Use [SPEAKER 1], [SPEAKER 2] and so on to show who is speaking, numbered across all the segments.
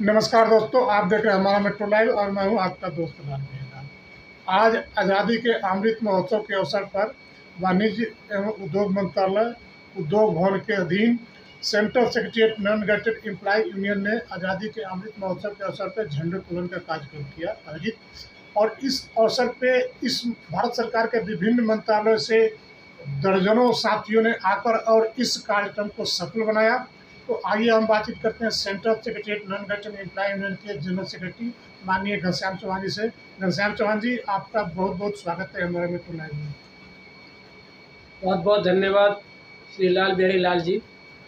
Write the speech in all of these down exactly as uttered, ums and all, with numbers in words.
[SPEAKER 1] नमस्कार दोस्तों, आप देख रहे हैं हमारा मेट्रो लाइव और मैं हूं आपका दोस्त राम मेहरा। आज आज़ादी के अमृत महोत्सव के अवसर पर वाणिज्य एवं उद्योग मंत्रालय उद्योग भवन के अधीन central secretariat non gazetted employee union ने आज़ादी के अमृत महोत्सव के अवसर पर झंडोत्तोलन का कार्यक्रम किया आयोजित। और इस अवसर पे इस भारत सरकार के विभिन्न मंत्रालयों से दर्जनों साथियों ने आकर और इस कार्यक्रम को सफल बनाया। तो आइए हम बातचीत करते हैं central secretariat non gazetted employee union के जनरल सेक्रेटरी माननीय घनश्याम चौहान जी से। घनश्याम चौहान जी, आपका बहुत बहुत स्वागत है हमारे मेट्रो लाइव में।
[SPEAKER 2] बहुत बहुत धन्यवाद श्री लाल बिहारी लाल जी।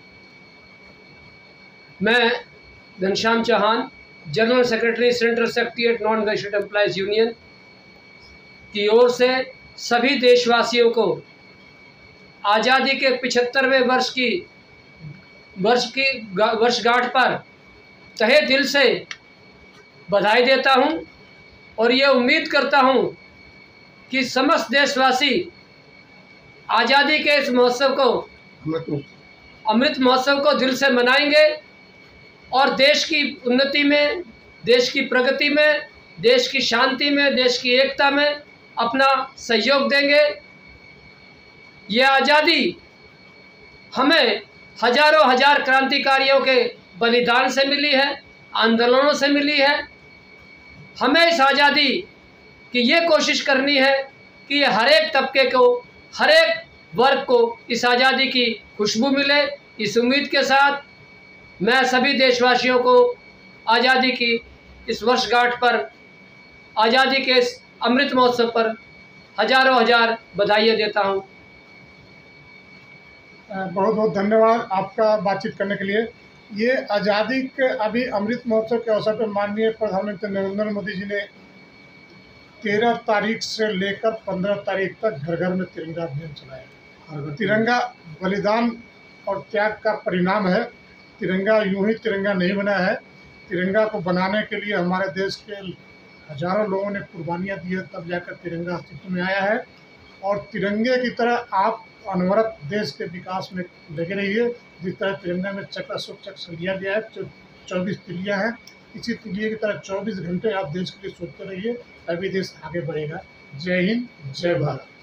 [SPEAKER 2] मैं Ghanshyam Chauhan, general secretary central secretariat non gazetted employees union की ओर से सभी देशवासियों को आज़ादी के पिछहत्तरवें वर्ष की वर्ष की वर्षगांठ पर तहे दिल से बधाई देता हूं और ये उम्मीद करता हूं कि समस्त देशवासी आज़ादी के इस महोत्सव को अमृत महोत्सव को दिल से मनाएंगे और देश की उन्नति में, देश की प्रगति में, देश की शांति में, देश की एकता में अपना सहयोग देंगे। ये आज़ादी हमें हजारों हजार क्रांतिकारियों के बलिदान से मिली है, आंदोलनों से मिली है। हमें इस आज़ादी की ये कोशिश करनी है कि हर एक तबके को, हर एक वर्ग को इस आज़ादी की खुशबू मिले। इस उम्मीद के साथ मैं सभी देशवासियों को आज़ादी की इस वर्षगांठ पर, आज़ादी के इस अमृत महोत्सव पर हजारों हजार बधाइयाँ देता हूँ।
[SPEAKER 1] बहुत बहुत धन्यवाद आपका बातचीत करने के लिए। ये आज़ादी के अभी अमृत महोत्सव के अवसर पर माननीय प्रधानमंत्री नरेंद्र मोदी जी ने तेरह तारीख से लेकर पंद्रह तारीख तक घर घर में तिरंगा अभियान चलाया। तिरंगा बलिदान और त्याग का परिणाम है। तिरंगा यूं ही तिरंगा नहीं बना है। तिरंगा को बनाने के लिए हमारे देश के हजारों लोगों ने कुर्बानियाँ दी है, तब जाकर तिरंगा अस्तित्व में आया है। और तिरंगे की तरह आप अनवरत देश के विकास में लगे रहिए। जिस तरह तिरंगा में चक्राशोक चक्र दिया गया है, जो चौबीस तिलियाँ हैं, इसी तिलिये की तरह चौबीस घंटे आप देश के लिए सोचते रहिए, तभी देश आगे बढ़ेगा। जय हिंद, जय भारत।